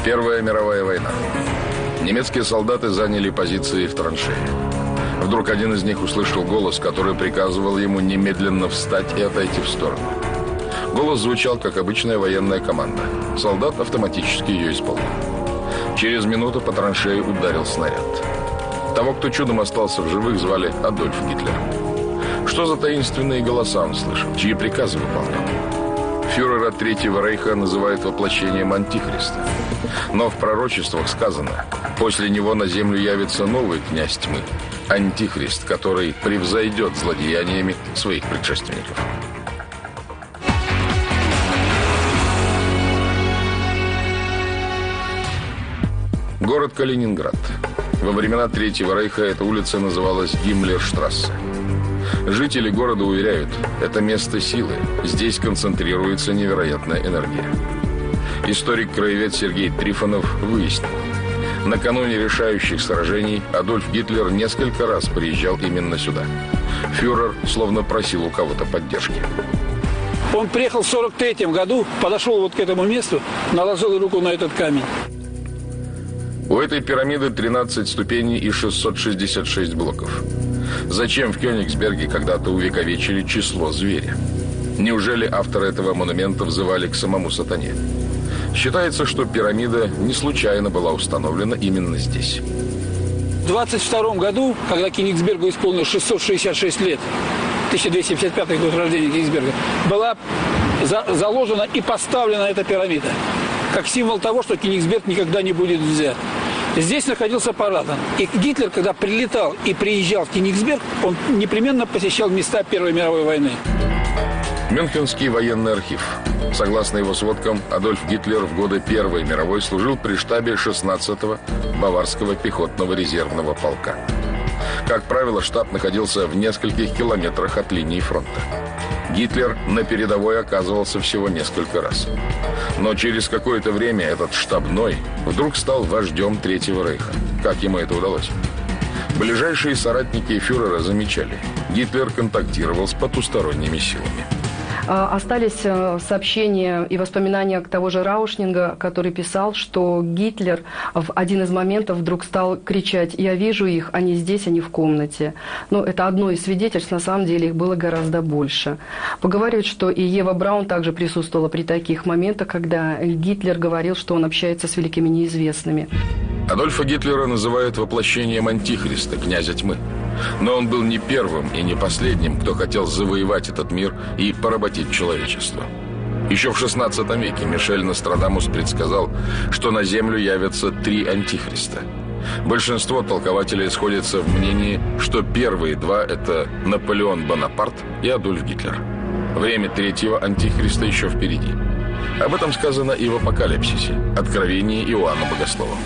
Первая мировая война. Немецкие солдаты заняли позиции в траншее. Вдруг один из них услышал голос, который приказывал ему немедленно встать и отойти в сторону. Голос звучал, как обычная военная команда. Солдат автоматически ее исполнил. Через минуту по траншее ударил снаряд. Того, кто чудом остался в живых, звали Адольф Гитлер. Что за таинственные голоса он слышал, чьи приказы выполнял? Фюрера Третьего Рейха называют воплощением Антихриста. Но в пророчествах сказано, после него на землю явится новый князь тьмы, Антихрист, который превзойдет злодеяниями своих предшественников. Город Калининград. Во времена Третьего Рейха эта улица называлась Гиммлерштрассе. Жители города уверяют, это место силы. Здесь концентрируется невероятная энергия. Историк-краевед Сергей Трифонов выяснил. Накануне решающих сражений Адольф Гитлер несколько раз приезжал именно сюда. Фюрер словно просил у кого-то поддержки. Он приехал в 1943 году, подошел вот к этому месту, наложил руку на этот камень. У этой пирамиды 13 ступеней и 666 блоков. Зачем в Кёнигсберге когда-то увековечили число зверя? Неужели авторы этого монумента взывали к самому сатане? Считается, что пирамида не случайно была установлена именно здесь. В 1922 году, когда Кёнигсбергу исполнилось 666 лет, 1255 год рождения Кёнигсберга, была заложена и поставлена эта пирамида, как символ того, что Кёнигсберг никогда не будет взят. Здесь находился Параден. И Гитлер, когда прилетал и приезжал в Кёнигсберг, он непременно посещал места Первой мировой войны. Мюнхенский военный архив. Согласно его сводкам, Адольф Гитлер в годы Первой мировой служил при штабе 16-го Баварского пехотного резервного полка. Как правило, штаб находился в нескольких километрах от линии фронта. Гитлер на передовой оказывался всего несколько раз. Но через какое-то время этот штабной вдруг стал вождем Третьего Рейха. Как ему это удалось? Ближайшие соратники фюрера замечали, Гитлер контактировал с потусторонними силами. Остались сообщения и воспоминания того же Раушнинга, который писал, что Гитлер в один из моментов вдруг стал кричать: «Я вижу их, они здесь, они в комнате». Но это одно из свидетельств, на самом деле их было гораздо больше. Поговаривают, что и Ева Браун также присутствовала при таких моментах, когда Гитлер говорил, что он общается с великими неизвестными. Адольфа Гитлера называют воплощением Антихриста, князя тьмы. Но он был не первым и не последним, кто хотел завоевать этот мир и поработить человечество. Еще в XVI веке Мишель Нострадамус предсказал, что на землю явятся 3 антихриста. Большинство толкователей сходятся в мнении, что первые 2 – это Наполеон Бонапарт и Адольф Гитлер. Время 3-го антихриста еще впереди. Об этом сказано и в Апокалипсисе, Откровении Иоанна Богослова.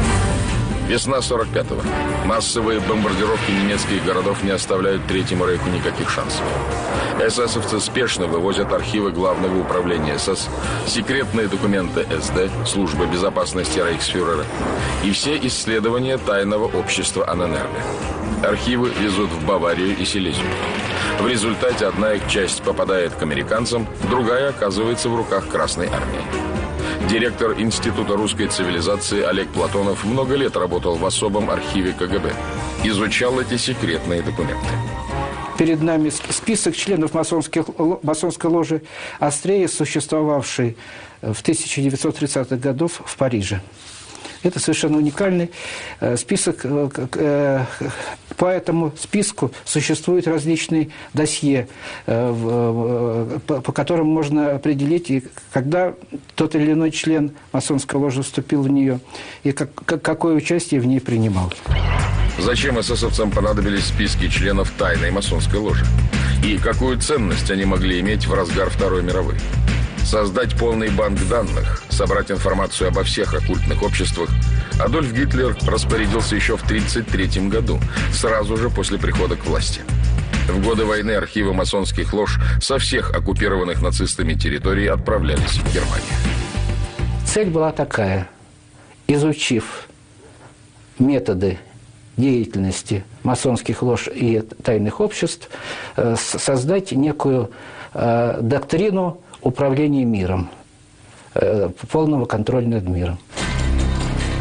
Весна 45-го. Массовые бомбардировки немецких городов не оставляют Третьему Рейху никаких шансов. эсэсовцы спешно вывозят архивы Главного управления СС, секретные документы СД, Службы безопасности рейхсфюрера, и все исследования тайного общества Анненербе. Архивы везут в Баварию и Силезию. В результате одна их часть попадает к американцам, другая оказывается в руках Красной армии. Директор Института русской цивилизации Олег Платонов много лет работал в особом архиве КГБ. Изучал эти секретные документы. Перед нами список членов масонской ложи Астрея, существовавшей в 1930-х годах в Париже. Это совершенно уникальный список. По этому списку существуют различные досье, по которым можно определить, когда тот или иной член масонской ложи вступил в нее и какое участие в ней принимал. Зачем эсэсовцам понадобились списки членов тайной масонской ложи? И какую ценность они могли иметь в разгар Второй мировой? Создать полный банк данных, собрать информацию обо всех оккультных обществах Адольф Гитлер распорядился еще в 1933 году, сразу же после прихода к власти. В годы войны архивы масонских лож со всех оккупированных нацистами территорий отправлялись в Германию. Цель была такая: изучив методы деятельности масонских лож и тайных обществ, создать некую доктрину управления миром, полного контроля над миром.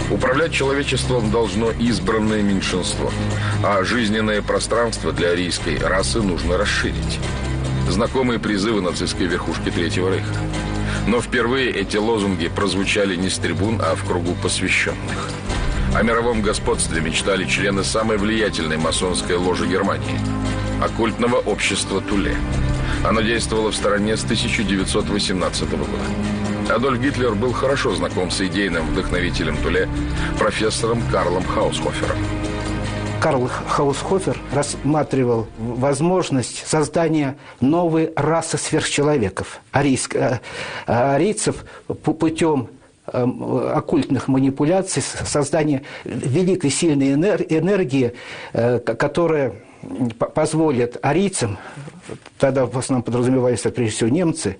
Управлять человечеством должно избранное меньшинство, а жизненное пространство для арийской расы нужно расширить. Знакомые призывы нацистской верхушки Третьего Рейха. Но впервые эти лозунги прозвучали не с трибун, а в кругу посвященных. О мировом господстве мечтали члены самой влиятельной масонской ложи Германии – оккультного общества Туле. Оно действовало в стране с 1918 года. Адольф Гитлер был хорошо знаком с идейным вдохновителем Туле, профессором Карлом Хаусхофером. Карл Хаусхофер рассматривал возможность создания новой расы сверхчеловеков, арийцев, путем оккультных манипуляций, создания великой сильной энергии, которая позволит арийцам, тогда в основном подразумевались прежде всего немцы,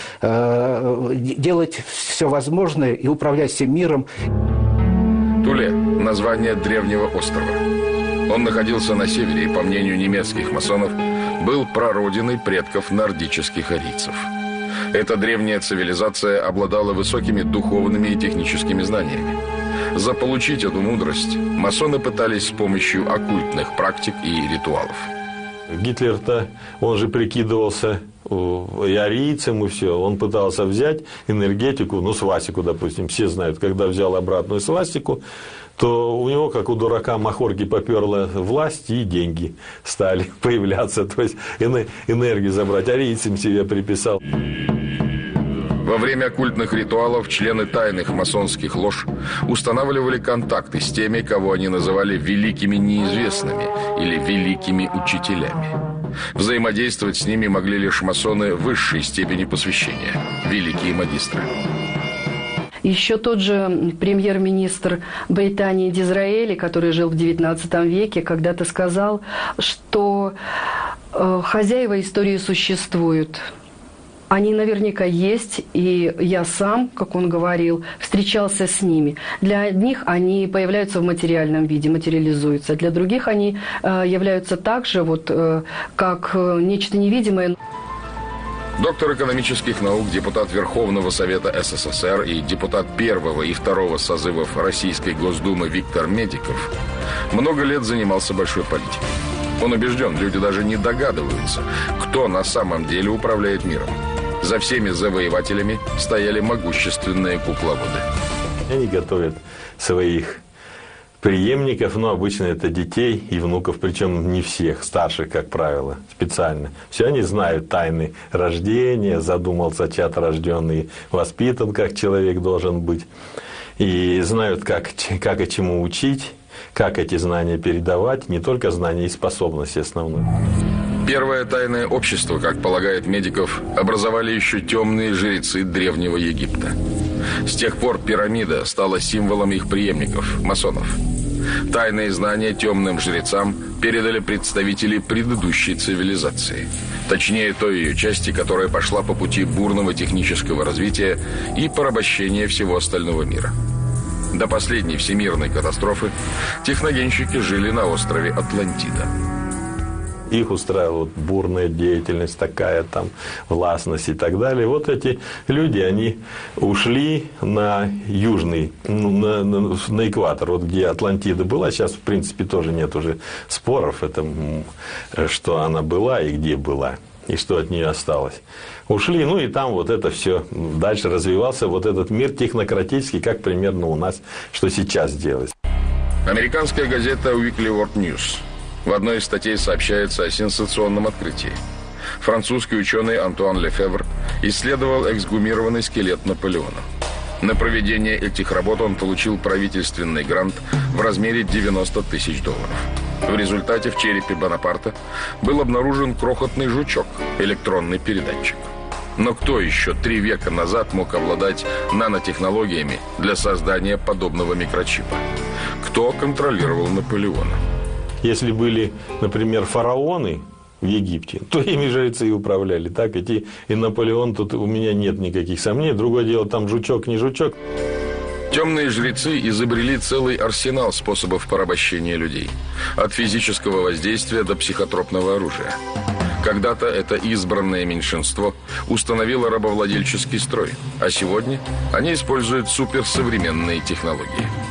делать все возможное и управлять всем миром. Туле – название древнего острова. Он находился на севере и, по мнению немецких масонов, был прародиной предков нордических арийцев. Эта древняя цивилизация обладала высокими духовными и техническими знаниями. Заполучить эту мудрость масоны пытались с помощью оккультных практик и ритуалов. Гитлер-то, он же прикидывался и арийцем, и все. Он пытался взять энергетику, свастику, допустим. Все знают, когда взял обратную свастику, то у него, как у дурака Махорги, поперла власть, и деньги стали появляться. То есть энергию забрать. Арийцем себе приписал. Во время оккультных ритуалов члены тайных масонских лож устанавливали контакты с теми, кого они называли великими неизвестными или великими учителями. Взаимодействовать с ними могли лишь масоны высшей степени посвящения, великие магистры. Еще тот же премьер-министр Британии Дизраэли, который жил в XIX веке, когда-то сказал, что хозяева истории существуют. Они наверняка есть, и я сам, как он говорил, встречался с ними. Для одних они появляются в материальном виде, материализуются. Для других они являются также, как нечто невидимое. Доктор экономических наук, депутат Верховного Совета СССР и депутат первого и второго созывов Российской Госдумы Виктор Медиков много лет занимался большой политикой. Он убежден, люди даже не догадываются, кто на самом деле управляет миром. За всеми завоевателями стояли могущественные кукловоды. Они готовят своих преемников, но обычно это детей и внуков, причем не всех, старших, как правило, специально. Все они знают тайны рождения, задумался чад рожденный, воспитан, как человек должен быть, и знают, как и чему учить, как эти знания передавать, не только знания и способности основные. Первое тайное общество, как полагает Медиков, образовали еще темные жрецы Древнего Египта. С тех пор пирамида стала символом их преемников, масонов. Тайные знания темным жрецам передали представители предыдущей цивилизации. Точнее, той ее части, которая пошла по пути бурного технического развития и порабощения всего остального мира. До последней всемирной катастрофы техногенщики жили на острове Атлантида. Их устраивала бурная деятельность такая, там, властность и так далее. Вот эти люди, они ушли на южный, на экватор, вот где Атлантида была. Сейчас, в принципе, тоже нет уже споров, что она была и где была, и что от нее осталось. Ушли, и там вот это все дальше развивался, вот этот мир технократический, как примерно у нас, что сейчас делается. Американская газета Weekly World News в одной из статей сообщается о сенсационном открытии. Французский ученый Антуан Лефевр исследовал эксгумированный скелет Наполеона. На проведение этих работ он получил правительственный грант в размере $90 тысяч. В результате в черепе Бонапарта был обнаружен крохотный жучок, электронный передатчик. Но кто еще 3 века назад мог обладать нанотехнологиями для создания подобного микрочипа? Кто контролировал Наполеона? Если были, например, фараоны в Египте, то ими жрецы и управляли. Так и Наполеон, тут у меня нет никаких сомнений. Другое дело, там жучок, не жучок. Темные жрецы изобрели целый арсенал способов порабощения людей. От физического воздействия до психотропного оружия. Когда-то это избранное меньшинство установило рабовладельческий строй, а сегодня они используют суперсовременные технологии.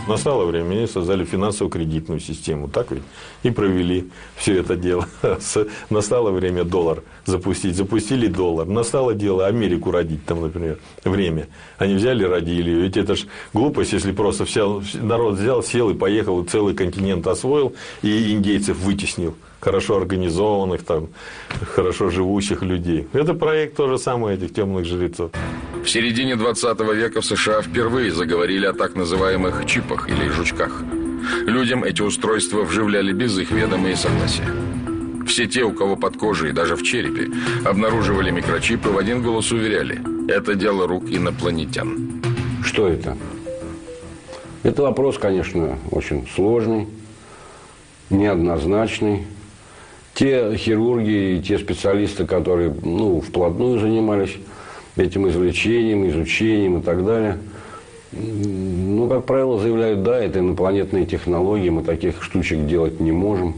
Настало время, они создали финансово-кредитную систему, так ведь? И провели все это дело. Настало время доллар запустить, запустили доллар. Настало дело Америку родить, там, например, время. Они взяли, родили ее. Ведь это ж глупость, если просто народ взял, сел и поехал, и целый континент освоил, и индейцев вытеснил. Хорошо организованных, там, хорошо живущих людей. Это проект то же самое этих темных жрецов. В середине 20 века в США впервые заговорили о так называемых чипах или жучках. Людям эти устройства вживляли без их ведома и согласия. Все те, у кого под кожей, даже в черепе, обнаруживали микрочипы, в один голос уверяли – это дело рук инопланетян. Что это? Это вопрос, конечно, очень сложный, неоднозначный. Те хирурги и те специалисты, которые вплотную занимались этим извлечением, изучением и так далее, как правило, заявляют, да, это инопланетные технологии, мы таких штучек делать не можем.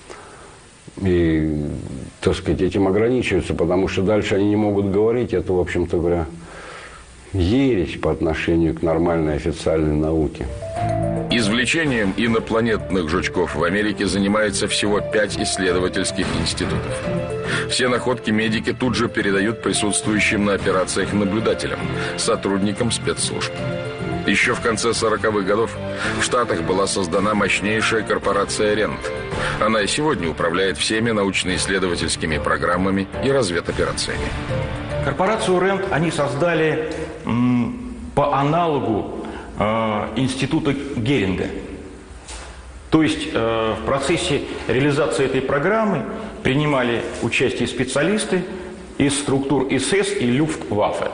И, так сказать, этим ограничиваются, потому что дальше они не могут говорить. Это, в общем-то говоря, ересь по отношению к нормальной официальной науке. Извлечением инопланетных жучков в Америке занимается всего 5 исследовательских институтов. Все находки медики тут же передают присутствующим на операциях наблюдателям, сотрудникам спецслужб. Еще в конце 40-х годов в Штатах была создана мощнейшая корпорация «Рент». Она и сегодня управляет всеми научно-исследовательскими программами и разведоперациями. Корпорацию «Рент» они создали по аналогу института Геринга. То есть в процессе реализации этой программы принимали участие специалисты из структур СС и Люфтваффе.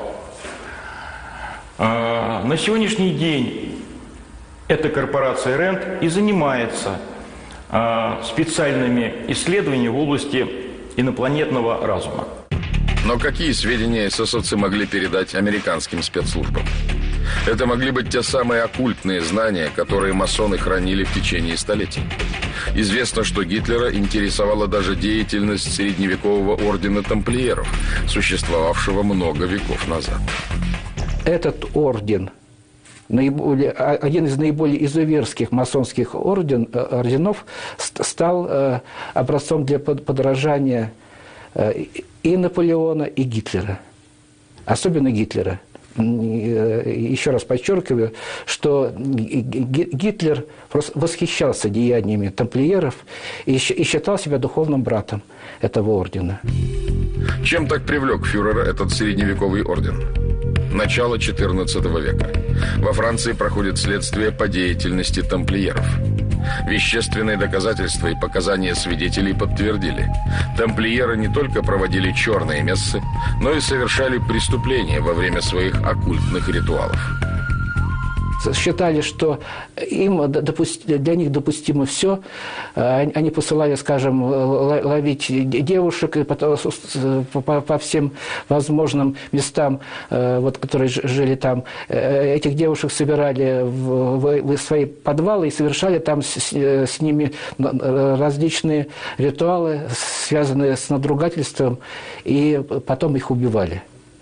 На сегодняшний день эта корпорация «Рент» и занимается специальными исследованиями в области инопланетного разума. Но какие сведения эсэсовцы могли передать американским спецслужбам? Это могли быть те самые оккультные знания, которые масоны хранили в течение столетий. Известно, что Гитлера интересовала даже деятельность средневекового ордена тамплиеров, существовавшего много веков назад. Этот орден, один из наиболее изуверских масонских орденов, стал образцом для подражания и Наполеона, и Гитлера. Особенно Гитлера. Еще раз подчеркиваю, что Гитлер просто восхищался деяниями тамплиеров и считал себя духовным братом этого ордена. Чем так привлек фюрера этот средневековый орден? Начало XIV века. Во Франции проходит следствие по деятельности тамплиеров. Вещественные доказательства и показания свидетелей подтвердили. Тамплиеры не только проводили черные мессы, но и совершали преступления во время своих оккультных ритуалов. Считали, что для них допустимо все. Они посылали, скажем, ловить девушек и по всем возможным местам, которые жили там. Этих девушек собирали в свои подвалы и совершали там с ними различные ритуалы, связанные с надругательством, и потом их убивали.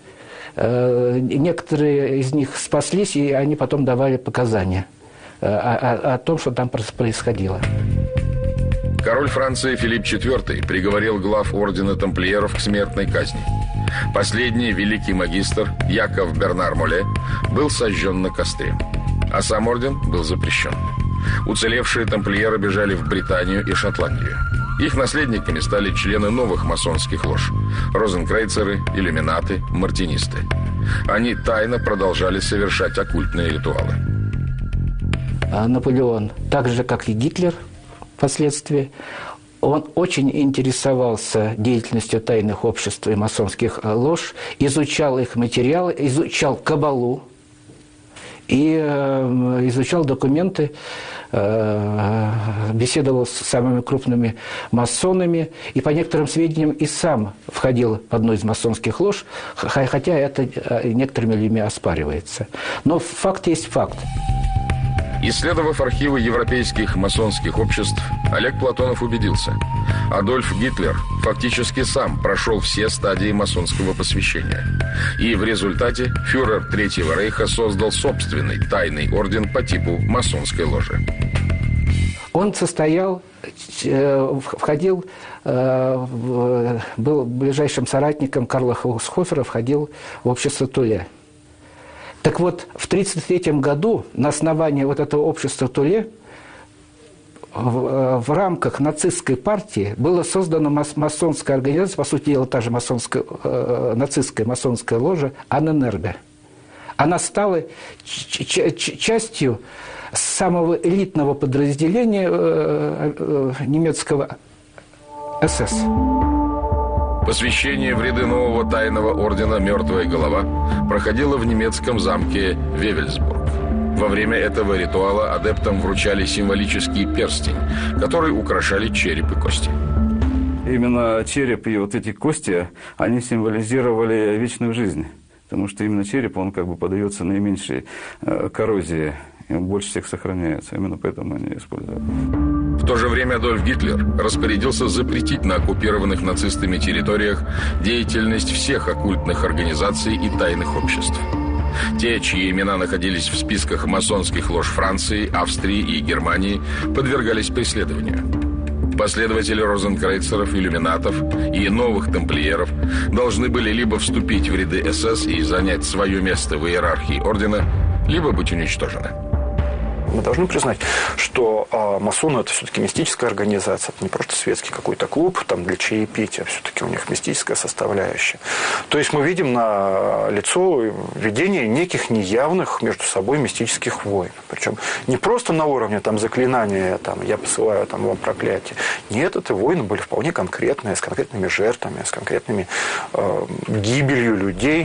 Некоторые из них спаслись, и они потом давали показания о том, что там происходило. Король Франции Филипп IV приговорил глав ордена тамплиеров к смертной казни. Последний великий магистр Яков Бернар Моле был сожжен на костре, а сам орден был запрещен. Уцелевшие тамплиеры бежали в Британию и Шотландию. Их наследниками стали члены новых масонских лож – розенкрейцеры, иллюминаты, мартинисты. Они тайно продолжали совершать оккультные ритуалы. Наполеон, так же, как и Гитлер впоследствии, он очень интересовался деятельностью тайных обществ и масонских лож, изучал их материалы, изучал кабалу и изучал документы, беседовал с самыми крупными масонами и, по некоторым сведениям, и сам входил в одну из масонских лож, хотя это некоторыми людьми оспаривается. Но факт есть факт. Исследовав архивы европейских масонских обществ, Олег Платонов убедился, Адольф Гитлер фактически сам прошел все стадии масонского посвящения. И в результате фюрер Третьего Рейха создал собственный тайный орден по типу масонской ложи. Он входил, был ближайшим соратником Карла Хаусхофера, входил в общество Туле. Так вот, в 1933 году на основании вот этого общества Туле в рамках нацистской партии была создана масонская организация, по сути дела, та же нацистская масонская ложа «Анненербе». Она стала частью самого элитного подразделения немецкого СС. Посвящение в ряды нового тайного ордена «Мертвая голова» проходило в немецком замке Вевельсбург. Во время этого ритуала адептам вручали символический перстень, который украшали череп и кости. Именно череп и вот эти кости, они символизировали вечную жизнь. Потому что именно череп, он как бы поддается наименьшей коррозии, и он больше всех сохраняется. Именно поэтому они используют. В то же время Адольф Гитлер распорядился запретить на оккупированных нацистами территориях деятельность всех оккультных организаций и тайных обществ. Те, чьи имена находились в списках масонских лож Франции, Австрии и Германии, подвергались преследованию. Последователи розенкрейцеров, иллюминатов и новых тамплиеров должны были либо вступить в ряды СС и занять свое место в иерархии ордена, либо быть уничтожены. Мы должны признать, что масоны – это все-таки мистическая организация, это не просто светский какой-то клуб там, для чаепития, все-таки у них мистическая составляющая. То есть мы видим на лицо ведение неких неявных между собой мистических войн. Причем не просто на уровне там, заклинания, там, я посылаю там, вам проклятие. Нет, это войны были вполне конкретные, с конкретными жертвами, с конкретными гибелью людей.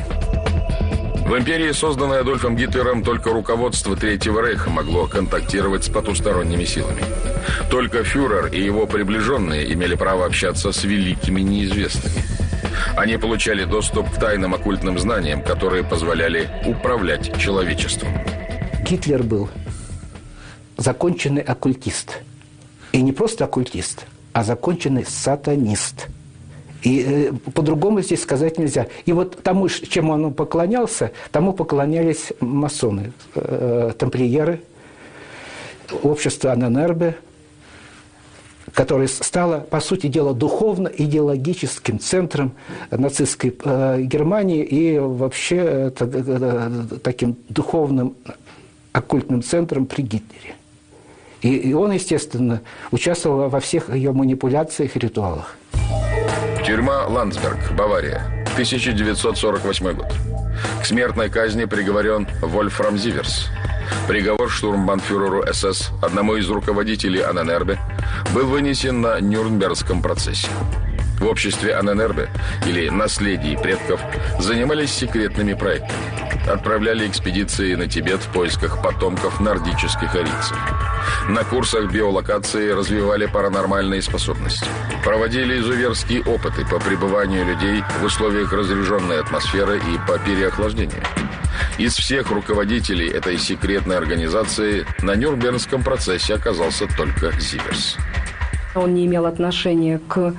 В империи, созданной Адольфом Гитлером, только руководство Третьего Рейха могло контактировать с потусторонними силами. Только фюрер и его приближенные имели право общаться с великими неизвестными. Они получали доступ к тайным оккультным знаниям, которые позволяли управлять человечеством. Гитлер был законченный оккультист. И не просто оккультист, а законченный сатанист. И по-другому здесь сказать нельзя. И вот тому, чем он поклонялся, тому поклонялись масоны, тамплиеры, общество Анненербе, которое стало, по сути дела, духовно-идеологическим центром нацистской Германии и вообще таким духовным оккультным центром при Гитлере. И он, естественно, участвовал во всех ее манипуляциях и ритуалах. Тюрьма Ландсберг, Бавария, 1948 год. К смертной казни приговорен Вольфрам Зиверс. Приговор штурмбанфюреру СС, одному из руководителей Анненербе, был вынесен на Нюрнбергском процессе. В обществе Анненербе, или наследии предков, занимались секретными проектами. Отправляли экспедиции на Тибет в поисках потомков нордических арийцев. На курсах биолокации развивали паранормальные способности. Проводили изуверские опыты по пребыванию людей в условиях разряженной атмосферы и по переохлаждению. Из всех руководителей этой секретной организации на Нюрнбергском процессе оказался только Зиверс. Он не имел отношения к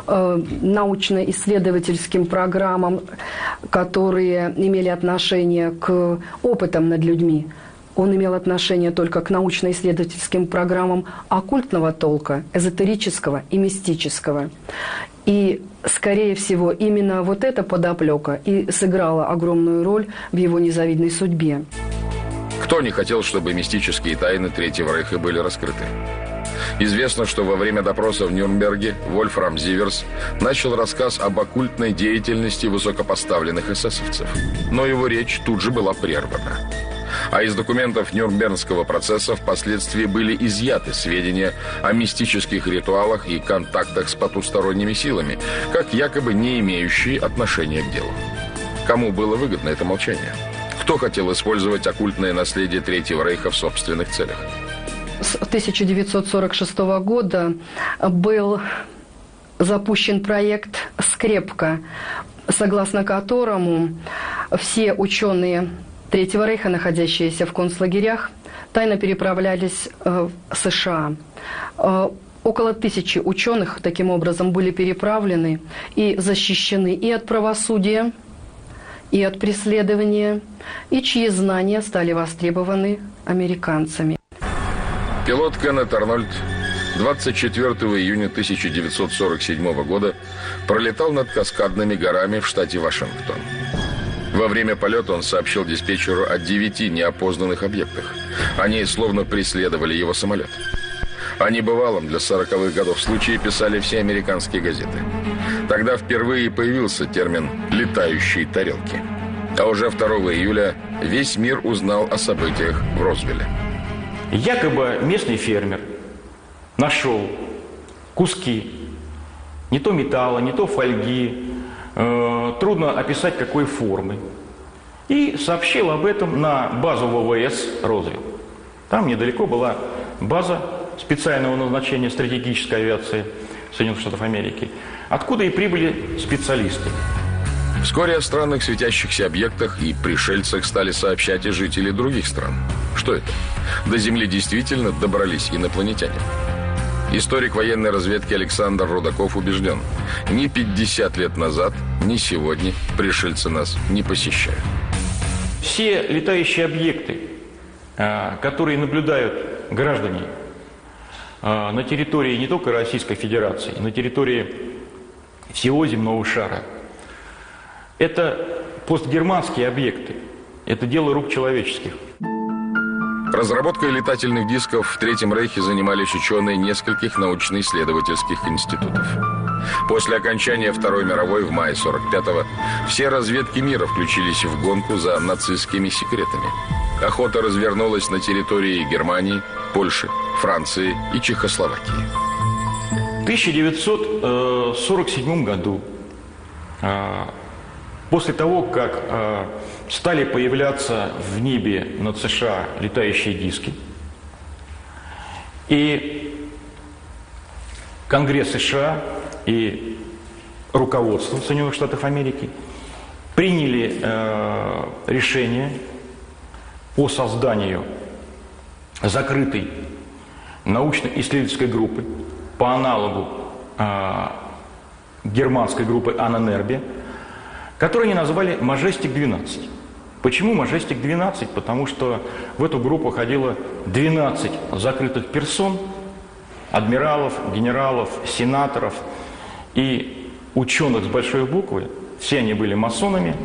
научно-исследовательским программам, которые имели отношение к опытам над людьми. Он имел отношение только к научно-исследовательским программам оккультного толка, эзотерического и мистического. И, скорее всего, именно вот эта подоплека и сыграла огромную роль в его незавидной судьбе. Кто не хотел, чтобы мистические тайны Третьего Рейха были раскрыты? Известно, что во время допроса в Нюрнберге Вольфрам Зиверс начал рассказ об оккультной деятельности высокопоставленных эсэсовцев. Но его речь тут же была прервана. А из документов Нюрнбергского процесса впоследствии были изъяты сведения о мистических ритуалах и контактах с потусторонними силами, как якобы не имеющие отношения к делу. Кому было выгодно это молчание? Кто хотел использовать оккультное наследие Третьего Рейха в собственных целях? С 1946 года был запущен проект «Скрепка», согласно которому все ученые Третьего рейха, находящиеся в концлагерях, тайно переправлялись в США. Около 1000 ученых таким образом были переправлены и защищены и от правосудия, и от преследования, и чьи знания стали востребованы американцами. Пилот Кеннет Арнольд 24 июня 1947 года пролетал над Каскадными горами в штате Вашингтон. Во время полета он сообщил диспетчеру о 9 неопознанных объектах. Они словно преследовали его самолет. О небывалом для 40-х годов случае писали все американские газеты. Тогда впервые появился термин «летающие тарелки». А уже 2 июля весь мир узнал о событиях в Розвилле. Якобы местный фермер нашел куски не то металла, не то фольги, трудно описать какой формы, и сообщил об этом на базу ВВС Розвилл. Там недалеко была база специального назначения стратегической авиации Соединенных Штатов Америки, откуда и прибыли специалисты. Вскоре о странных светящихся объектах и пришельцах стали сообщать и жители других стран. Что это? До Земли действительно добрались инопланетяне. Историк военной разведки Александр Рудаков убежден: ни 50 лет назад, ни сегодня пришельцы нас не посещают. Все летающие объекты, которые наблюдают граждане на территории не только Российской Федерации, на территории всего земного шара, это постгерманские объекты, это дело рук человеческих. Разработкой летательных дисков в Третьем Рейхе занимались ученые нескольких научно-исследовательских институтов. После окончания Второй мировой в мае 1945-го все разведки мира включились в гонку за нацистскими секретами. Охота развернулась на территории Германии, Польши, Франции и Чехословакии. В 1947 году, после того, как стали появляться в небе над США летающие диски, и Конгресс США и руководство Соединенных Штатов Америки приняли решение по созданию закрытой научно-исследовательской группы по аналогу германской группы Анненербе, которую они назвали «Мажестик-12». Почему «Мажестик-12»? Потому что в эту группу ходило 12 закрытых персон, адмиралов, генералов, сенаторов и ученых с большой буквы. Все они были масонами.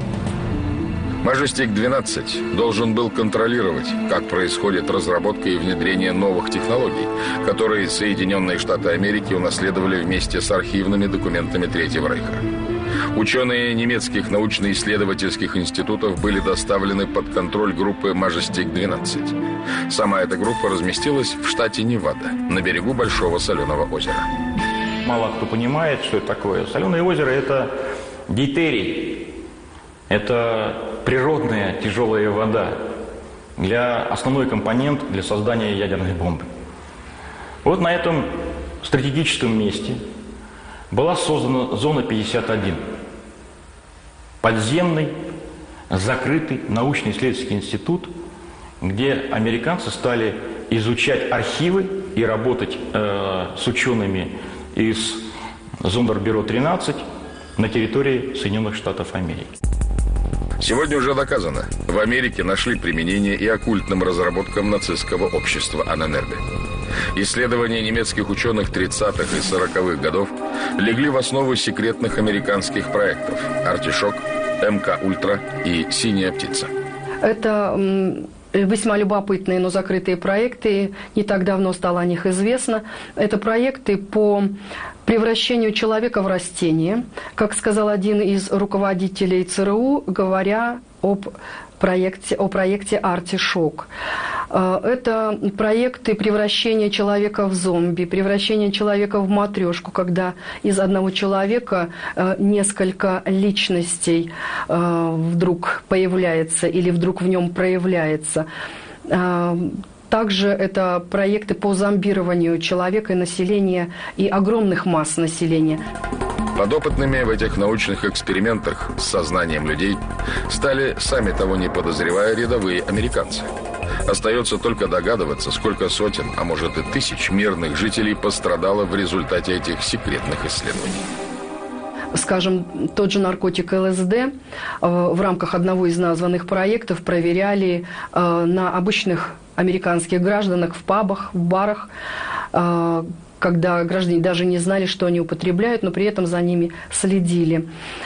«Мажестик-12» должен был контролировать, как происходит разработка и внедрение новых технологий, которые Соединенные Штаты Америки унаследовали вместе с архивными документами Третьего Рейха. Ученые немецких научно-исследовательских институтов были доставлены под контроль группы «Мажестик-12». Сама эта группа разместилась в штате Невада, на берегу Большого Соленого озера. Мало кто понимает, что это такое. Соленое озеро – это дейтерий. Это природная тяжелая вода, основной компонент для создания ядерной бомбы. Вот на этом стратегическом месте была создана зона 51. Подземный, закрытый научно-исследовательский институт, где американцы стали изучать архивы и работать с учеными из Зондербюро-13 на территории Соединенных Штатов Америки. Сегодня уже доказано, в Америке нашли применение и оккультным разработкам нацистского общества Анненербе. Исследования немецких ученых 30-х и 40-х годов легли в основу секретных американских проектов «Артишок», МК-Ультра и «Синяя птица». Это весьма любопытные, но закрытые проекты. Не так давно стало о них известно. Это проекты по превращению человека в растение, как сказал один из руководителей ЦРУ, говоря о проекте «Артишок». Это проекты превращения человека в зомби, превращения человека в матрешку, когда из одного человека несколько личностей вдруг появляется или вдруг в нем проявляется. Также это проекты по зомбированию человека и населения, и огромных масс населения. Подопытными в этих научных экспериментах с сознанием людей стали, сами того не подозревая, рядовые американцы. Остается только догадываться, сколько сотен, а может и тысяч мирных жителей пострадало в результате этих секретных исследований. Скажем, тот же наркотик ЛСД в рамках одного из названных проектов проверяли на обычных американских гражданах в пабах, в барах, когда граждане даже не знали, что они употребляют, но при этом за ними следили.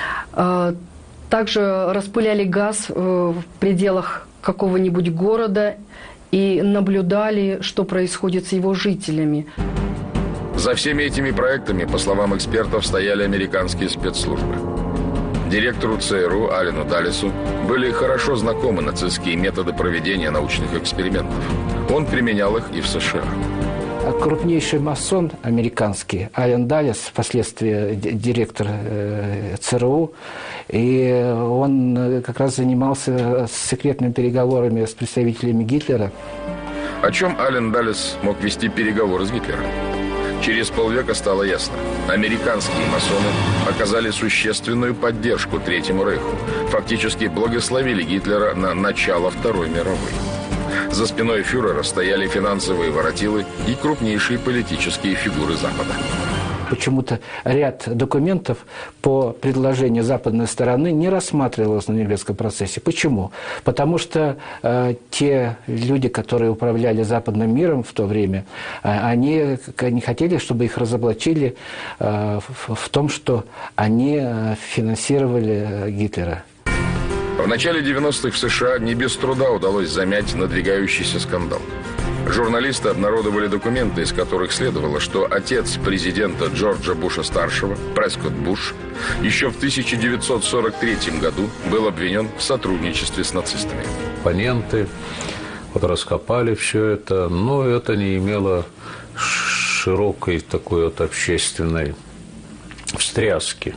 Также распыляли газ в пределах какого-нибудь города и наблюдали, что происходит с его жителями. За всеми этими проектами, по словам экспертов, стояли американские спецслужбы. Директору ЦРУ Аллену Даллесу были хорошо знакомы нацистские методы проведения научных экспериментов. Он применял их и в США. Крупнейший масон американский, Аллен Даллес, впоследствии директор ЦРУ, и он как раз занимался секретными переговорами с представителями Гитлера. О чем Аллен Даллес мог вести переговоры с Гитлером? Через полвека стало ясно. Американские масоны оказали существенную поддержку Третьему Рейху, фактически благословили Гитлера на начало Второй мировой. За спиной фюрера стояли финансовые воротилы и крупнейшие политические фигуры Запада. Почему-то ряд документов по предложению западной стороны не рассматривалось на Нюрнбергском процессе. Почему? Потому что те люди, которые управляли западным миром в то время, они не хотели, чтобы их разоблачили в том, что они финансировали Гитлера. В начале 90-х в США не без труда удалось замять надвигающийся скандал. Журналисты обнародовали документы, из которых следовало, что отец президента Джорджа Буша-старшего, Прескотт Буш, еще в 1943 году был обвинен в сотрудничестве с нацистами. Оппоненты раскопали все это, но это не имело широкой такой вот общественной встряски.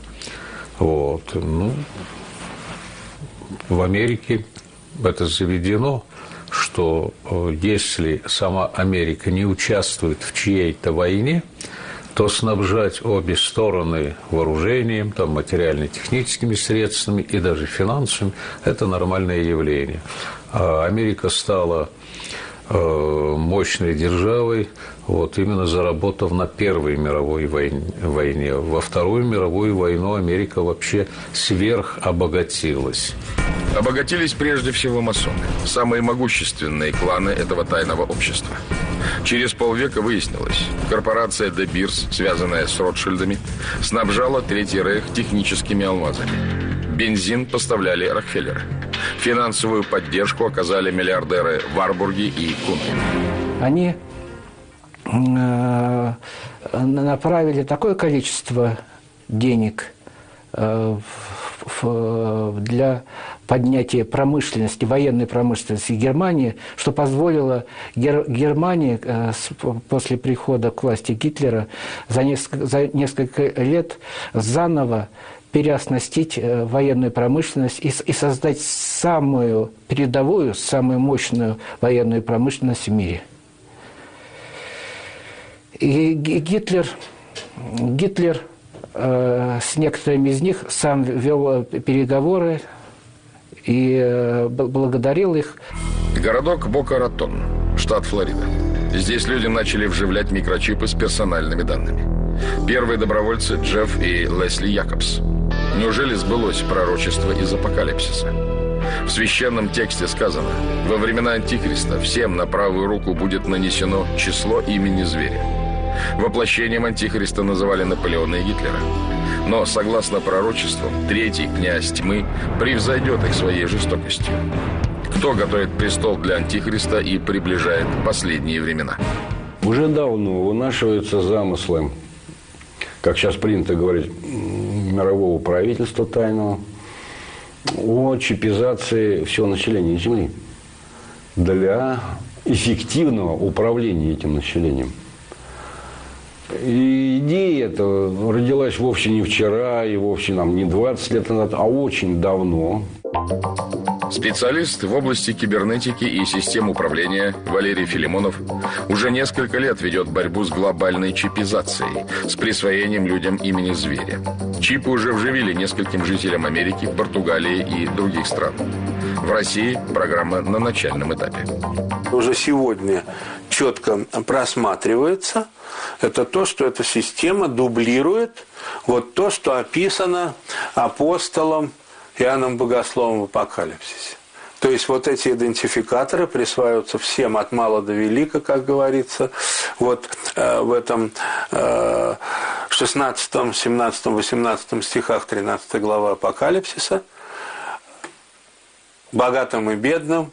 В Америке это заведено, что если сама Америка не участвует в чьей-то войне, то снабжать обе стороны вооружением, материально-техническими средствами и даже финансами – это нормальное явление. Америка стала мощной державой, именно заработав на Первой мировой войне. Во Вторую мировую войну Америка вообще сверхобогатилась. Обогатились прежде всего масоны, самые могущественные кланы этого тайного общества. Через полвека выяснилось, корпорация De Beers, связанная с Ротшильдами, снабжала Третий Рейх техническими алмазами. Бензин поставляли Рокфеллеры. Финансовую поддержку оказали миллиардеры Варбурги и Кунтин. Они направили такое количество денег для поднятия промышленности, военной промышленности Германии, что позволило Германии после прихода к власти Гитлера за несколько лет заново переоснастить военную промышленность и создать самую передовую, самую мощную военную промышленность в мире. И Гитлер с некоторыми из них сам вел переговоры и благодарил их. Городок Бока-Ратон, штат Флорида. Здесь людям начали вживлять микрочипы с персональными данными. Первые добровольцы Джефф и Лесли Якобс. Неужели сбылось пророчество из Апокалипсиса? В священном тексте сказано: во времена Антихриста всем на правую руку будет нанесено число имени зверя. Воплощением Антихриста называли Наполеона и Гитлера. Но, согласно пророчествам, третий князь тьмы превзойдет их своей жестокостью. Кто готовит престол для Антихриста и приближает последние времена? Уже давно вынашиваются замыслы, как сейчас принято говорить, мирового правительства тайного, о чипизации всего населения Земли для эффективного управления этим населением. И идея эта родилась вовсе не вчера и вовсе не 20 лет назад, а очень давно. Специалист в области кибернетики и систем управления Валерий Филимонов уже несколько лет ведет борьбу с глобальной чипизацией, с присвоением людям имени зверя. Чипы уже вживили нескольким жителям Америки, Португалии и других стран. В России программа на начальном этапе. Уже сегодня четко просматривается это то, что эта система дублирует вот то, что описано апостолом Иоанном Богословом в Апокалипсисе. То есть вот эти идентификаторы присваиваются всем от мала до велика, как говорится, вот в этом 16, 17, 18 стихах 13 главы Апокалипсиса, богатым и бедным,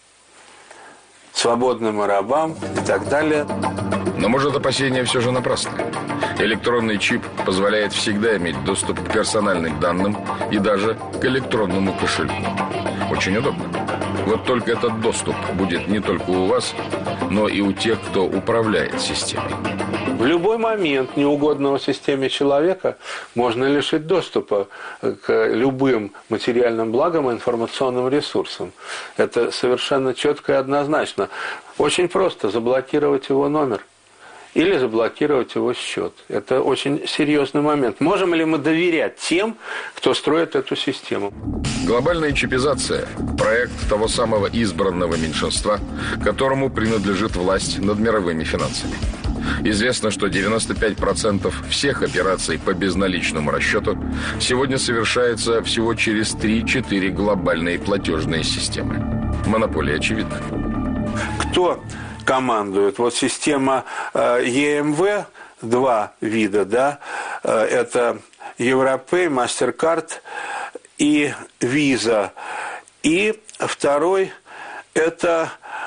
свободным и рабам и так далее. Но, может, опасения все же напрасны. Электронный чип позволяет всегда иметь доступ к персональным данным и даже к электронному кошельку. Очень удобно. Вот только этот доступ будет не только у вас, но и у тех, кто управляет системой. В любой момент неугодного системе человека можно лишить доступа к любым материальным благам и информационным ресурсам. Это совершенно четко и однозначно. Очень просто заблокировать его номер или заблокировать его счет. Это очень серьезный момент. Можем ли мы доверять тем, кто строит эту систему? Глобальная чипизация – проект того самого избранного меньшинства, которому принадлежит власть над мировыми финансами. Известно, что 95% всех операций по безналичному расчету сегодня совершается всего через 3-4 глобальные платежные системы. Монополия очевидна. Кто командует? Вот система EMV, два вида, да, это Европей, MasterCard и Visa. И второй – это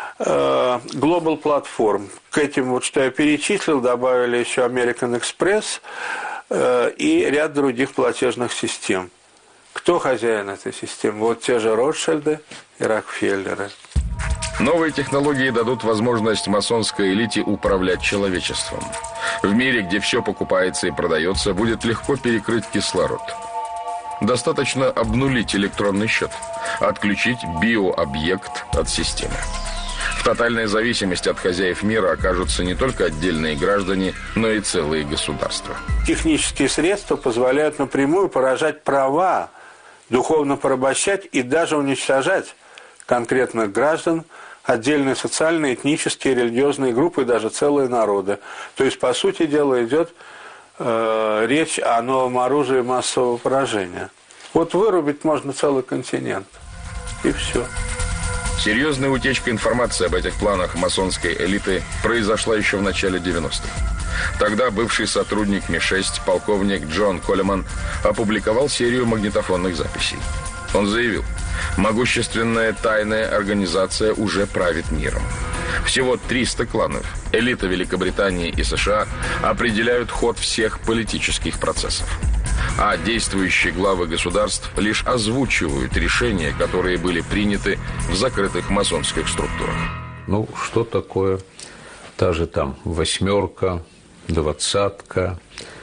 Global Platform. К этим, вот, что я перечислил, добавили еще American Express и ряд других платежных систем. Кто хозяин этой системы? Вот те же Ротшильды и Рокфеллеры. Новые технологии дадут возможность масонской элите управлять человечеством. В мире, где все покупается и продается, будет легко перекрыть кислород. Достаточно обнулить электронный счет, отключить биообъект от системы. В тотальной зависимости от хозяев мира окажутся не только отдельные граждане, но и целые государства. Технические средства позволяют напрямую поражать права, духовно порабощать и даже уничтожать конкретных граждан, отдельные социальные, этнические, религиозные группы и даже целые народы. То есть, по сути дела, идет речь о новом оружии массового поражения. Вот вырубить можно целый континент. И все. Серьезная утечка информации об этих планах масонской элиты произошла еще в начале 90-х. Тогда бывший сотрудник Ми-6, полковник Джон Колеман, опубликовал серию магнитофонных записей. Он заявил: могущественная тайная организация уже правит миром. Всего 300 кланов, элита Великобритании и США определяют ход всех политических процессов. А действующие главы государств лишь озвучивают решения, которые были приняты в закрытых масонских структурах. Ну, что такое та же там восьмерка, двадцатка?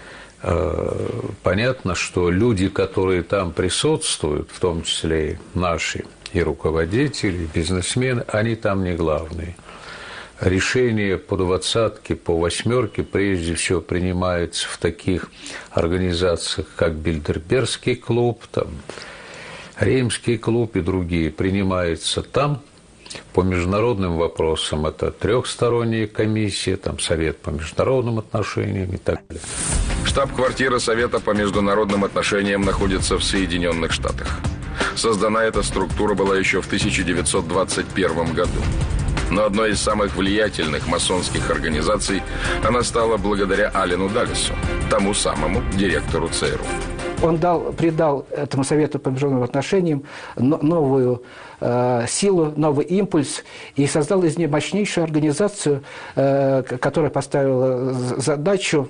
Понятно, что люди, которые там присутствуют, в том числе и наши, и руководители, и бизнесмены, они там не главные. Решения по двадцатке, по восьмерке прежде всего принимаются в таких организациях, как Бильдербергский клуб, там, Римский клуб и другие. Принимаются там. По международным вопросам это трехсторонняя комиссия, там Совет по международным отношениям и так далее. Штаб-квартира Совета по международным отношениям находится в Соединенных Штатах. Создана эта структура была еще в 1921 году. Но одной из самых влиятельных масонских организаций она стала благодаря Аллену Даллесу, тому самому директору ЦРУ. Он придал этому Совету по международным отношениям новую силу, новый импульс и создал из нее мощнейшую организацию, которая поставила задачу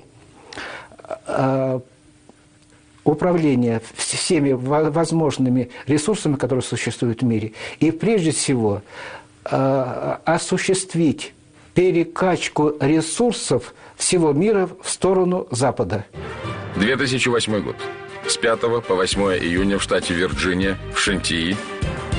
управления всеми возможными ресурсами, которые существуют в мире. И прежде всего осуществить перекачку ресурсов всего мира в сторону Запада. 2008 год. С 5 по 8 июня в штате Вирджиния, в Шентии,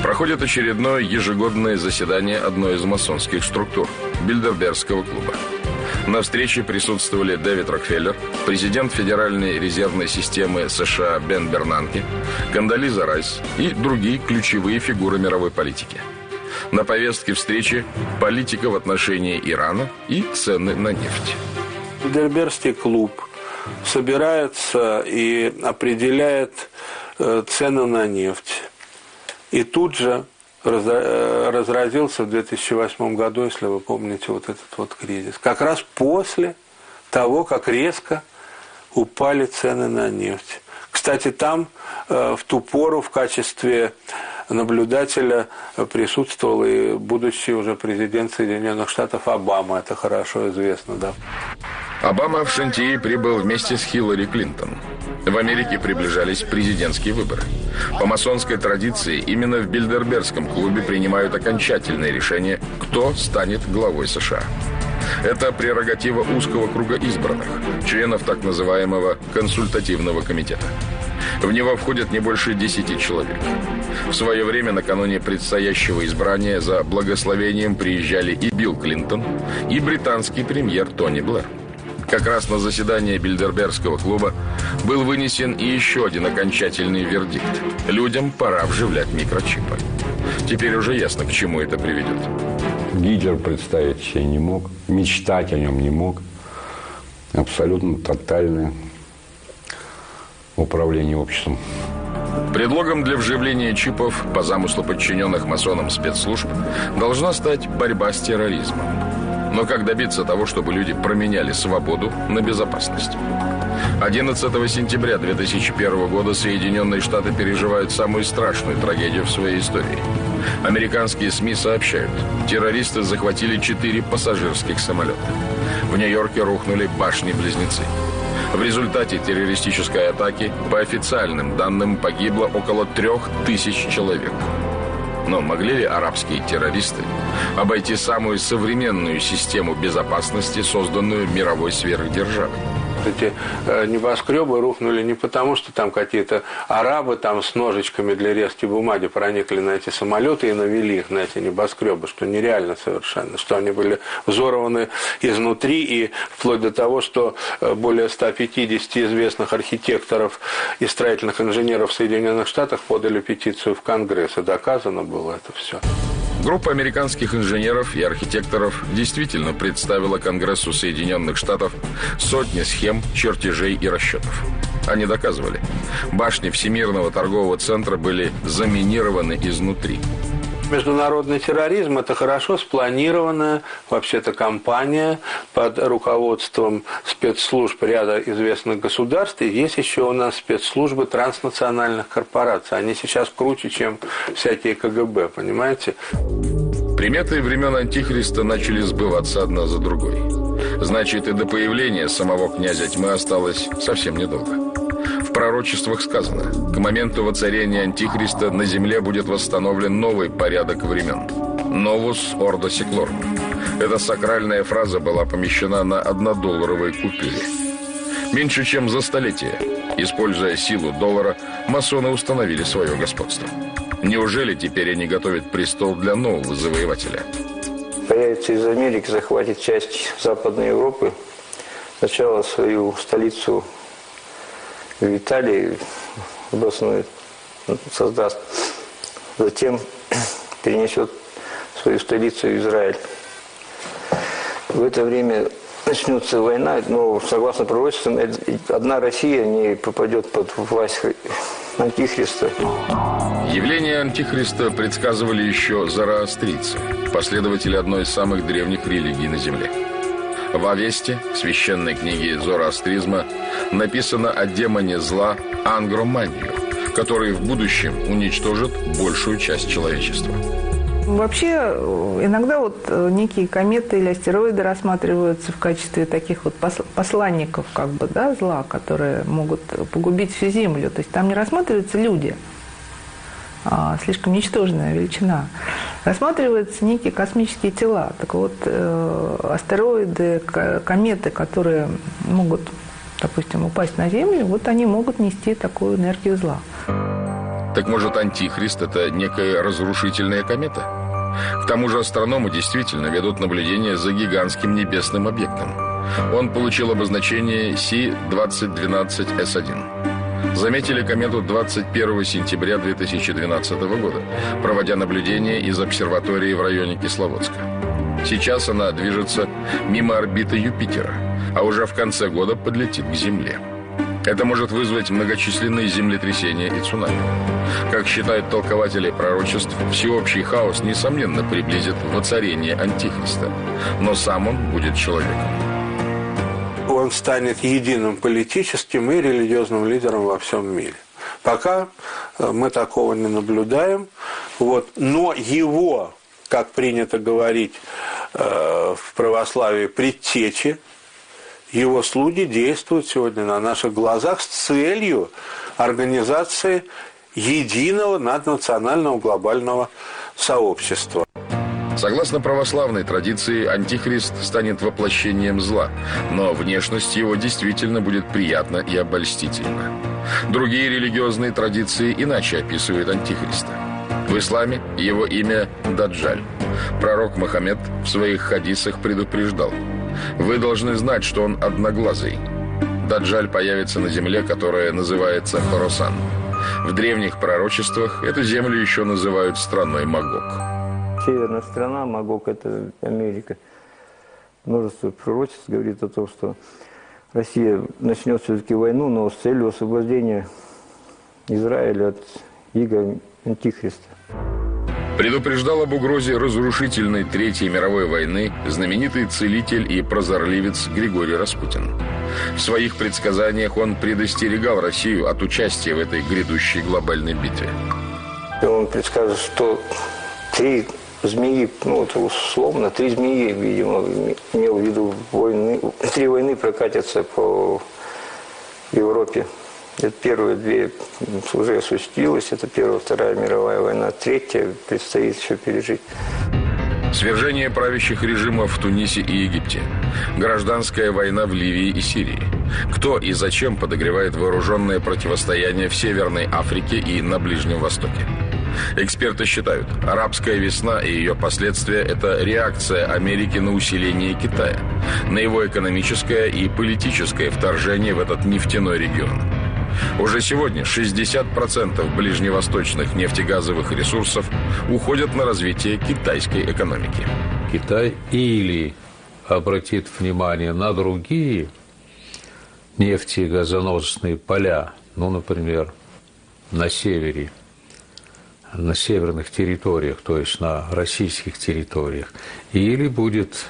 Проходит очередное ежегодное заседание одной из масонских структур – Бильдербергского клуба. На встрече присутствовали Дэвид Рокфеллер, президент Федеральной резервной системы США Бен Бернанке, Кондолиза Райс и другие ключевые фигуры мировой политики. На повестке встречи политика в отношении Ирана и цены на нефть. Бильдербергский клуб собирается и определяет цены на нефть. И тут же разразился в 2008 году, если вы помните, вот этот вот кризис. Как раз после того, как резко упали цены на нефть. Кстати, там в ту пору в качестве наблюдателя присутствовал и будущий уже президент Соединенных Штатов Обама. Это хорошо известно, да. Обама в Шантии прибыл вместе с Хиллари Клинтон. В Америке приближались президентские выборы. По масонской традиции именно в Бильдербергском клубе принимают окончательное решение, кто станет главой США. Это прерогатива узкого круга избранных, членов так называемого консультативного комитета. В него входят не больше 10 человек. В свое время накануне предстоящего избрания за благословением приезжали и Билл Клинтон, и британский премьер Тони Блэр. Как раз на заседании Бильдербергского клуба был вынесен и еще один окончательный вердикт. Людям пора вживлять микрочипы. Теперь уже ясно, к чему это приведет. Гитлер представить себе не мог, мечтать о нем не мог. Абсолютно тотальное управление обществом. Предлогом для вживления чипов по замыслу подчиненных масонам спецслужб должна стать борьба с терроризмом. Но как добиться того, чтобы люди променяли свободу на безопасность? 11 сентября 2001 года Соединенные Штаты переживают самую страшную трагедию в своей истории. Американские СМИ сообщают, террористы захватили 4 пассажирских самолета. В Нью-Йорке рухнули башни-близнецы. В результате террористической атаки, по официальным данным, погибло около 3000 человек. Но могли ли арабские террористы обойти самую современную систему безопасности, созданную мировой сверхдержавой? Эти небоскребы рухнули не потому, что там какие-то арабы там с ножичками для резки бумаги проникли на эти самолеты и навели их на эти небоскребы, что нереально совершенно, что они были взорваны изнутри, и вплоть до того, что более 150 известных архитекторов и строительных инженеров в Соединенных Штатах подали петицию в Конгресс, и доказано было это все. Группа американских инженеров и архитекторов действительно представила Конгрессу Соединенных Штатов сотни схем, чертежей и расчетов. Они доказывали, башни Всемирного торгового центра были заминированы изнутри. Международный терроризм – это хорошо спланированная вообще-то кампания под руководством спецслужб ряда известных государств. И есть еще у нас спецслужбы транснациональных корпораций. Они сейчас круче, чем всякие КГБ, понимаете? Приметы времен Антихриста начали сбываться одна за другой. Значит, и до появления самого князя тьмы осталось совсем недолго. В пророчествах сказано, к моменту воцарения Антихриста на земле будет восстановлен новый порядок времен. Novus Ordo Seclorum. Эта сакральная фраза была помещена на 1-долларовой купюре. Меньше чем за столетие, используя силу доллара, масоны установили свое господство. Неужели теперь они готовят престол для нового завоевателя? Появится из Америки, захватит часть Западной Европы, сначала свою столицу в Италии создаст, затем перенесет свою столицу в Израиль. В это время начнется война, но согласно пророчествам, одна Россия не попадет под власть Антихриста. Явление Антихриста предсказывали еще зороастрийцы, последователи одной из самых древних религий на Земле. В Авесте, священной книге зороастризма, написано о демоне зла Ангроманию, который в будущем уничтожит большую часть человечества. Вообще, иногда вот некие кометы или астероиды рассматриваются в качестве таких вот посланников как бы, да, зла, которые могут погубить всю Землю. То есть там не рассматриваются люди, слишком ничтожная величина. Рассматриваются некие космические тела. Так вот, астероиды, кометы, которые могут, допустим, упасть на Землю, вот они могут нести такую энергию зла. Так может, Антихрист – это некая разрушительная комета? К тому же астрономы действительно ведут наблюдение за гигантским небесным объектом. Он получил обозначение C2012S1. Заметили комету 21 сентября 2012 года, проводя наблюдение из обсерватории в районе Кисловодска. Сейчас она движется мимо орбиты Юпитера, а уже в конце года подлетит к Земле. Это может вызвать многочисленные землетрясения и цунами. Как считают толкователи пророчеств, всеобщий хаос, несомненно, приблизит воцарение Антихриста, но сам он будет человеком. Он станет единым политическим и религиозным лидером во всем мире. Пока мы такого не наблюдаем. Но его, как принято говорить в православии, предтечи, его слуги действуют сегодня на наших глазах с целью организации единого наднационального глобального сообщества. Согласно православной традиции, Антихрист станет воплощением зла, но внешность его действительно будет приятна и обольстительна. Другие религиозные традиции иначе описывают Антихриста. В исламе его имя Даджаль. Пророк Мухаммед в своих хадисах предупреждал: «Вы должны знать, что он одноглазый». Даджаль появится на земле, которая называется Хорасан. В древних пророчествах эту землю еще называют страной Магог. Северная страна, Магог – это Америка. Множество пророчеств говорит о том, что Россия начнет все-таки войну, но с целью освобождения Израиля от иго Антихриста. Предупреждал об угрозе разрушительной Третьей мировой войны знаменитый целитель и прозорливец Григорий Распутин. В своих предсказаниях он предостерегал Россию от участия в этой грядущей глобальной битве. Он предсказывает, что 3 змеи, условно, 3 змеи, видимо, имел в виду войны, 3 войны прокатятся по Европе. Это первые 2 уже осуществилось, это Первая, Вторая мировая война, 3-я предстоит еще пережить. Свержение правящих режимов в Тунисе и Египте. Гражданская война в Ливии и Сирии. Кто и зачем подогревает вооруженное противостояние в Северной Африке и на Ближнем Востоке? Эксперты считают, арабская весна и ее последствия – это реакция Америки на усиление Китая, на его экономическое и политическое вторжение в этот нефтяной регион. Уже сегодня 60% ближневосточных нефтегазовых ресурсов уходят на развитие китайской экономики. Китай или обратит внимание на другие нефтегазоносные поля, например, на севере, на северных территориях, то есть на российских территориях, или будет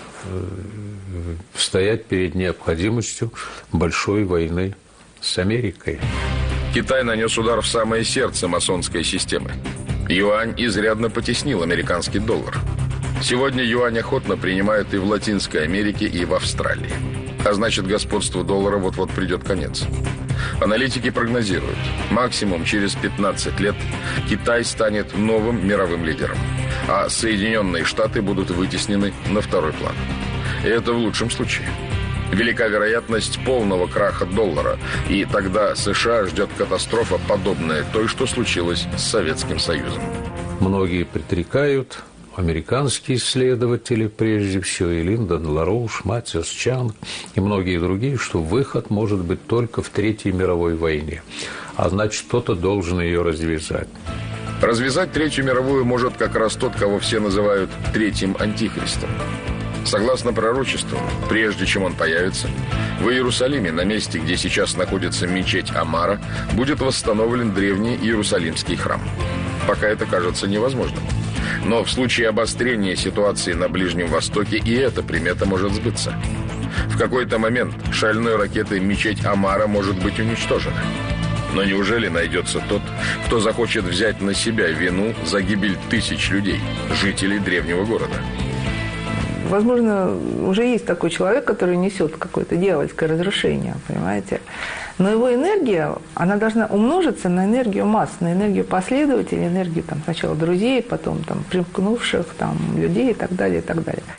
стоять перед необходимостью большой войны с Америкой. Китай нанес удар в самое сердце масонской системы. Юань изрядно потеснил американский доллар. Сегодня юань охотно принимают и в Латинской Америке, и в Австралии. А значит, господству доллара вот-вот придет конец. Аналитики прогнозируют, максимум через 15 лет Китай станет новым мировым лидером, а Соединенные Штаты будут вытеснены на второй план. И это в лучшем случае. Велика вероятность полного краха доллара, и тогда США ждет катастрофа, подобная той, что случилось с Советским Союзом. Многие предрекают, американские исследователи, прежде всего, и Линдон Лароуш, Матиас Чанг и многие другие, что выход может быть только в Третьей мировой войне. А значит, кто-то должен ее развязать. Развязать Третью мировую может как раз тот, кого все называют Третьим Антихристом. Согласно пророчеству, прежде чем он появится, в Иерусалиме, на месте, где сейчас находится мечеть Амара, будет восстановлен древний Иерусалимский храм. Пока это кажется невозможным. Но в случае обострения ситуации на Ближнем Востоке и эта примета может сбыться. В какой-то момент шальной ракетой мечеть Амара может быть уничтожена. Но неужели найдется тот, кто захочет взять на себя вину за гибель тысяч людей, жителей древнего города? Возможно, уже есть такой человек, который несет какое-то дьявольское разрушение, понимаете? Но его энергия, она должна умножиться на энергию масс, на энергию последователей, энергию сначала друзей, потом примкнувших людей и так далее, и так далее.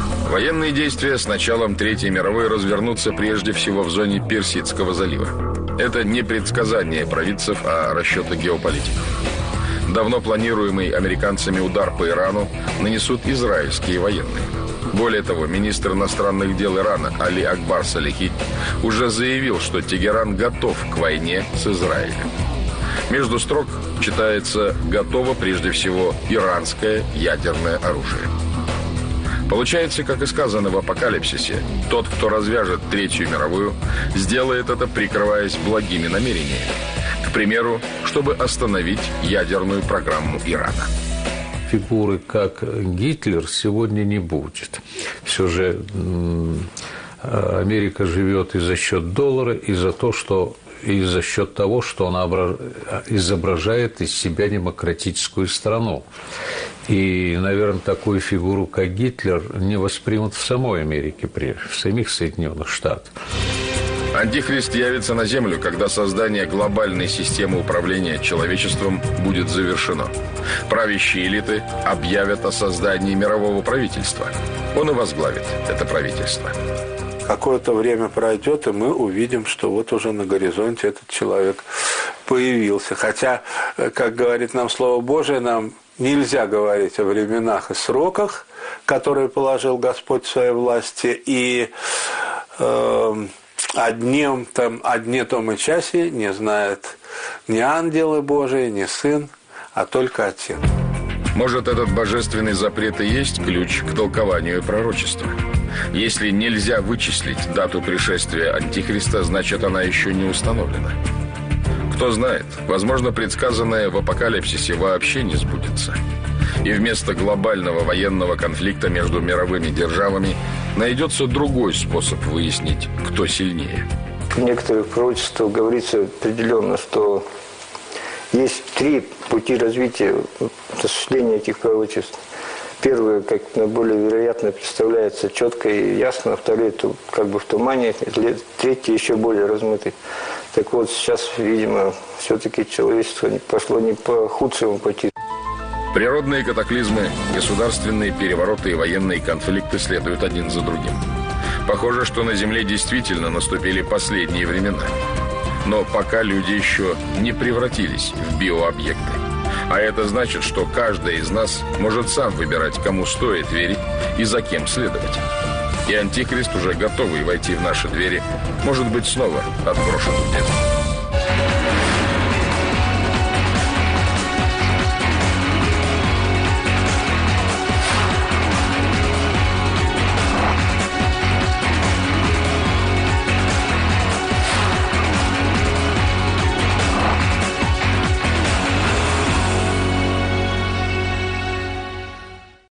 Военные действия с началом Третьей мировой развернутся прежде всего в зоне Персидского залива. Это не предсказание провидцев, а расчеты геополитиков. Давно планируемый американцами удар по Ирану нанесут израильские военные. Более того, министр иностранных дел Ирана Али Акбар Салихи уже заявил, что Тегеран готов к войне с Израилем. Между строк читается «готово прежде всего иранское ядерное оружие». Получается, как и сказано в «Апокалипсисе», тот, кто развяжет Третью мировую, сделает это, прикрываясь благими намерениями. К примеру, чтобы остановить ядерную программу Ирана. Фигуры, как Гитлер, сегодня не будет. Все же Америка живет и за счет доллара, и за счет того, что она изображает из себя демократическую страну. И, наверное, такую фигуру, как Гитлер, не воспримут в самой Америке, в самих Соединенных Штатах. Антихрист явится на Землю, когда создание глобальной системы управления человечеством будет завершено. Правящие элиты объявят о создании мирового правительства. Он и возглавит это правительство. Какое-то время пройдет, и мы увидим, что вот уже на горизонте этот человек появился. Хотя, как говорит нам Слово Божие, нам нельзя говорить о временах и сроках, которые положил Господь в своей власти, и о дне том и часе не знает ни ангелы Божии, ни Сын, а только Отец. Может, этот божественный запрет и есть ключ к толкованию пророчества? Если нельзя вычислить дату пришествия Антихриста, значит, она еще не установлена. Кто знает, возможно, предсказанное в Апокалипсисе вообще не сбудется. И вместо глобального военного конфликта между мировыми державами найдется другой способ выяснить, кто сильнее. В некоторых пророчествах говорится определенно, что есть три пути развития осуществления этих пророчеств. Первое, как наиболее вероятно, представляется четко и ясно, второе, как бы в тумане, третье еще более размытый. Так вот, сейчас, видимо, все-таки человечество пошло не по худшему пути. Природные катаклизмы, государственные перевороты и военные конфликты следуют один за другим. Похоже, что на Земле действительно наступили последние времена. Но пока люди еще не превратились в биообъекты. А это значит, что каждый из нас может сам выбирать, кому стоит верить и за кем следовать. И Антихрист, уже готовый войти в наши двери, может быть снова отброшен в детство.